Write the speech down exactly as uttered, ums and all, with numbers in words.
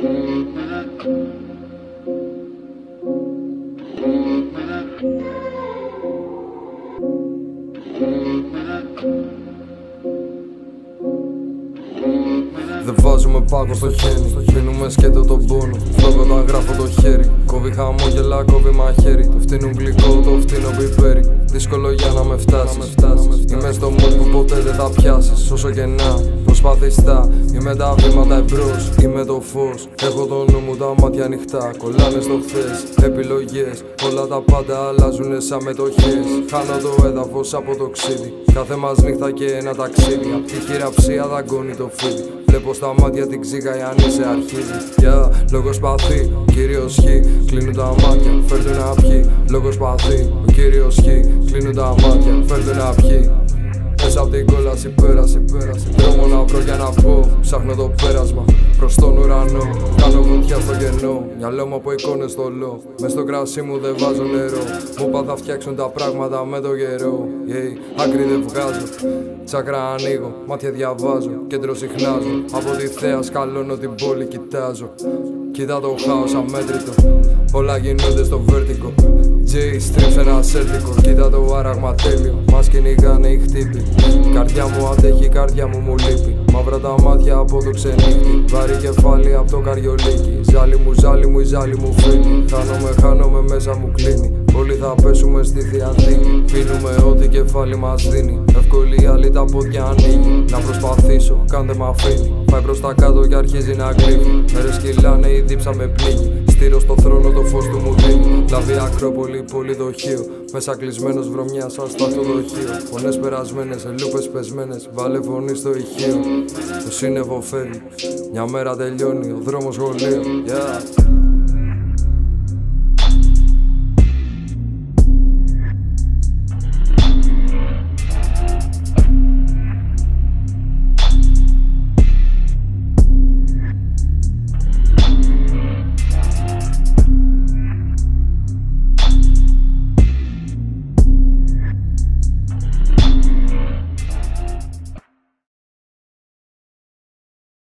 Δεν βάζουμε πάγο στο χέρι, πίνουμε σκέτο τον πόνο. Φλόγω όταν γράφω το χέρι. Κόβει χαμόγελα, κόβει μαχαίρι. Το φτύνουν γλυκό, το φτύνω πιπέρι. Δύσκολο για να με φτάσεις. Είμαι στο mood που ποτέ δεν θα πιάσεις. Όσο και να προσπαθείς θα είμαι τα βήματα εμπρός. Είμαι το φως, έχω το νου μου τα μάτια ανοιχτά. Κολλάνε στο χθες, επιλογές. Όλα τα πάντα αλλάζουνε σαν μετοχές. Χάνω το έδαφος από το ξύδι. Κάθε μας νύχτα και ένα ταξίδι. Απ' τη χειραψία δαγκώνει το φίδι. Βλέπω στα μάτια την ξύγα αν είσαι αρχίδι. Yeah, λόγος παθή, ο κύριος Χ. Κλείνουν τα μάτια, φέρνουν να πιει. Λόγος παθή, ο κύριος Χ. Κλείνουν τα μάτια, φέρνουν να πιει. Μέσα απ' την κόλαση πέρασε, πέρασε. Δρόμο να βρω για να βγω, ψάχνω το πέρασμα. Προς τον ουρανό, κάνω βουτιά στο κενό. Μυαλό μου από εικόνες θολό. Μες στο κρασί μου δεν βάζω νερό. Μου είπα θα φτιάξουν τα πράγματα με το καιρό. Yeah, άκρη δεν βγάζω, τσάκρα ανοίγω. Μάτια διαβάζω, κέντρο συχνάζω. Από τη θέα σκαλώνω την πόλη κοιτάζω. Κοίτα το χάος αμέτρητο, όλα γίνονται στο βέρτικο. Τζέι στρίψε ένα σέρτικο, κοίτα το άραγμα τέλειο. Μας κυνηγάνε οι χτύποι. Η καρδιά μου αντέχει, η καρδιά μου μου λείπει. Μαύρα τα μάτια από το ξενύχτη. Βάρη κεφάλι από το καριολίκι. Ζάλι μου, ζάλι μου, η ζάλι μου φύγει. Χάνομαι, χάνομαι, μέσα μου κλείνει. Όλοι θα πέσουμε στη Θεία Θήκη. Πίνουμε ό,τι κεφάλι μας δίνει. Εύκολη άλλη τα πόδια ανοίγει. Να προσπαθήσω, κάντε μ' αφήνει. Πάει προς τα κάτω και αρχίζει να γλύφει. Μέρες κυλάνε, η δίψα με πλήγει. Στήρω στο θρόνο το φως του μου δίνει. Λαβή Ακρόπολη, πολυδοχείο. Μέσα κλεισμένος βρωμιά σαν στο αυτοδοχείο. Φωνές περασμένες, ελούπες πεσμένες. Βάλε φωνή στο ηχείο. Το σύννεφο φεύγει. Μια μέρα τελειώνει, ο δρόμος σχολείο. Yeah.